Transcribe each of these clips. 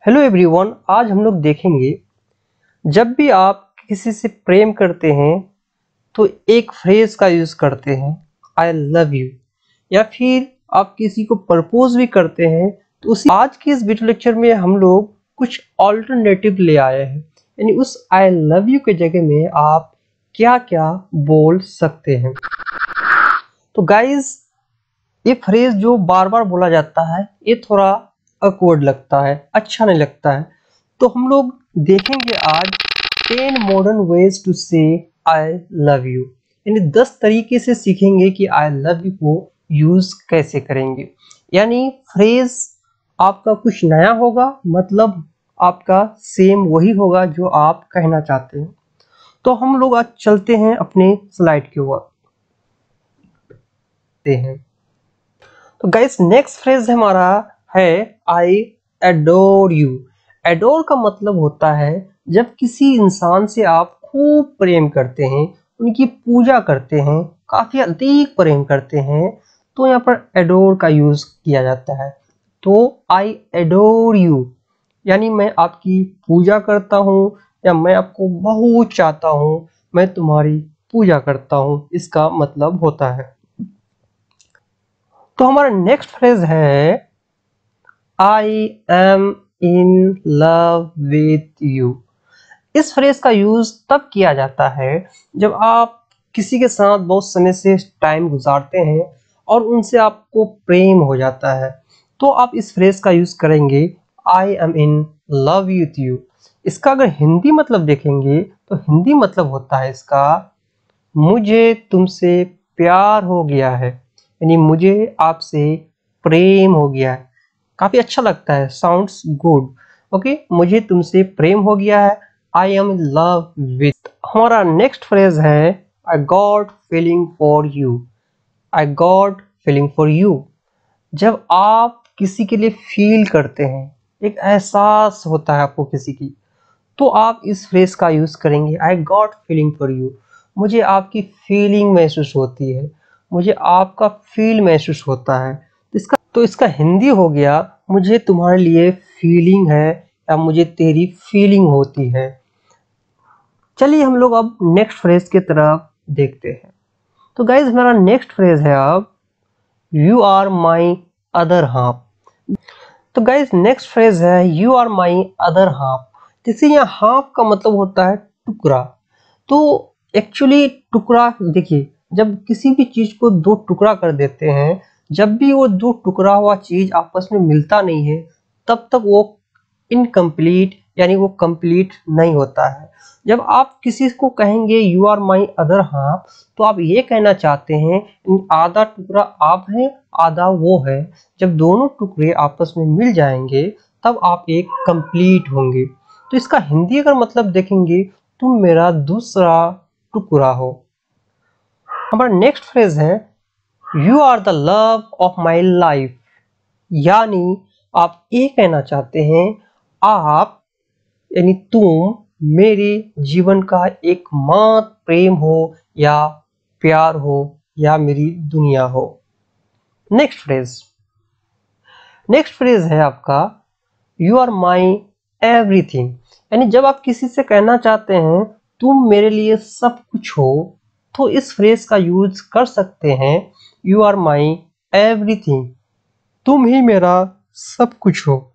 Hello everyone, आज हम लोग देखेंगे जब भी आप किसी से प्रेम करते हैं तो एक फ्रेज का यूज करते हैं आई लव यू, या फिर आप किसी को प्रपोज भी करते हैं तो उसी आज के इस वीडियो लेक्चर में हम लोग कुछ ऑल्टरनेटिव ले आए हैं। यानी उस आई लव यू के जगह में आप क्या क्या बोल सकते हैं। तो गाइज, ये फ्रेज जो बार बार बोला जाता है ये थोड़ा awkward लगता है, अच्छा नहीं लगता है। तो हम लोग देखेंगे आज 10 मॉडर्न वेज टू से आई लव यू, यानी 10 तरीके से सीखेंगे कि आई लव यू को यूज कैसे करेंगे। यानी फ्रेज आपका कुछ नया होगा, मतलब आपका सेम वही होगा जो आप कहना चाहते हैं। तो हम लोग आज चलते हैं अपने स्लाइड के ऊपर हैं। तो गाइस, नेक्स्ट फ्रेज हमारा है आई एडोर यू। एडोर का मतलब होता है जब किसी इंसान से आप खूब प्रेम करते हैं, उनकी पूजा करते हैं, काफी अधिक प्रेम करते हैं, तो यहाँ पर एडोर का यूज किया जाता है। तो आई एडोर यू यानी मैं आपकी पूजा करता हूँ या मैं आपको बहुत चाहता हूँ, मैं तुम्हारी पूजा करता हूँ, इसका मतलब होता है। तो हमारा नेक्स्ट फ्रेज है I am in love with you. इस फ्रेज का यूज तब किया जाता है जब आप किसी के साथ बहुत समय से टाइम गुजारते हैं और उनसे आपको प्रेम हो जाता है, तो आप इस फ्रेज का यूज करेंगे I am in love with you. इसका अगर हिंदी मतलब देखेंगे तो हिंदी मतलब होता है इसका मुझे तुमसे प्यार हो गया है, यानी मुझे आपसे प्रेम हो गया है। काफी अच्छा लगता है, साउंड्स गुड। ओके, मुझे तुमसे प्रेम हो गया है, I am in love with. हमारा नेक्स्ट फ्रेज है I got feeling for you. I got feeling for you जब आप किसी के लिए फील करते हैं, एक एहसास होता है आपको किसी की, तो आप इस फ्रेज का यूज करेंगे I got feeling for you. मुझे आपकी फीलिंग महसूस होती है, मुझे आपका फील महसूस होता है। तो इसका हिंदी हो गया मुझे तुम्हारे लिए फीलिंग है या मुझे तेरी फीलिंग होती है। चलिए हम लोग अब नेक्स्ट फ्रेज की तरफ देखते हैं। तो गाइज, हमारा नेक्स्ट फ्रेज है अब you are my other half. तो गाइज, नेक्स्ट फ्रेज है you are my other half. जैसे यहाँ हाफ का मतलब होता है टुकड़ा। तो एक्चुअली टुकड़ा, देखिए, जब किसी भी चीज को दो टुकड़ा कर देते हैं, जब भी वो दो टुकड़ा हुआ चीज आपस में मिलता नहीं है, तब तक वो इनकम्प्लीट यानी वो कंप्लीट नहीं होता है। जब आप किसी को कहेंगे you are my other half, तो आप ये कहना चाहते हैं आधा टुकड़ा आप है, आधा वो है। जब दोनों टुकड़े आपस में मिल जाएंगे तब आप एक कंप्लीट होंगे। तो इसका हिंदी अगर मतलब देखेंगे, तुम मेरा दूसरा टुकड़ा हो। हमारा नेक्स्ट फ्रेज है you are the love of my life. यानी आप ये कहना चाहते हैं आप यानी तुम मेरे जीवन का एकमात्र प्रेम हो या प्यार हो या मेरी दुनिया हो। नेक्स्ट फ्रेज है आपका यू आर माई एवरीथिंग। यानी जब आप किसी से कहना चाहते हैं तुम मेरे लिए सब कुछ हो, तो इस फ्रेज का यूज कर सकते हैं यू आर माई एवरीथिंग, तुम ही मेरा सब कुछ हो।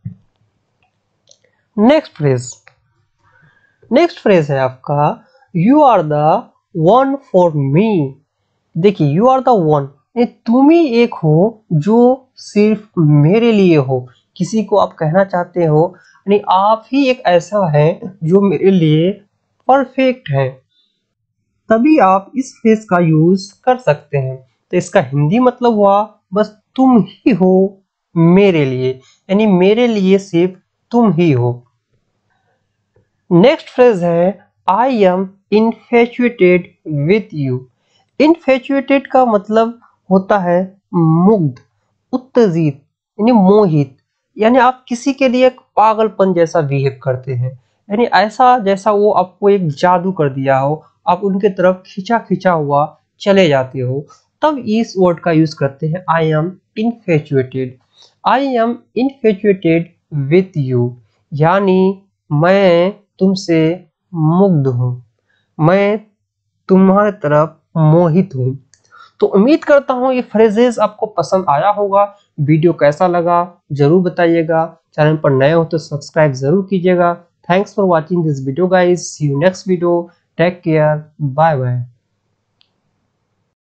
नेक्स्ट फ्रेज है आपका you are the one for me. देखिए, यू आर द वन, तुम ही एक हो जो सिर्फ मेरे लिए हो। किसी को आप कहना चाहते हो यानी आप ही एक ऐसा है जो मेरे लिए परफेक्ट है, तभी आप इस फ्रेज का यूज कर सकते हैं। तो इसका हिंदी मतलब हुआ बस तुम ही हो मेरे लिए, यानी मेरे लिए सिर्फ तुम ही हो। नेक्स्ट फ्रेज है I am infatuated with you. Infatuated का मतलब होता है मुग्ध, उत्तेजित, यानी मोहित। यानी आप किसी के लिए एक पागलपन जैसा बिहेव करते हैं, यानी ऐसा जैसा वो आपको एक जादू कर दिया हो, आप उनके तरफ खिंचा खिंचा हुआ चले जाते हो, तब इस वर्ड का यूज करते हैं I am infatuated. I am infatuated with you, यानी मैं तुमसे मुग्ध हूँ, मैं तुम्हारे तरफ मोहित हूँ। तो उम्मीद करता हूँ ये फ्रेजेस आपको पसंद आया होगा। वीडियो कैसा लगा जरूर बताइएगा। चैनल पर नए हो तो सब्सक्राइब जरूर कीजिएगा। Thanks for watching this video guys. See you next video. Take care. Bye bye.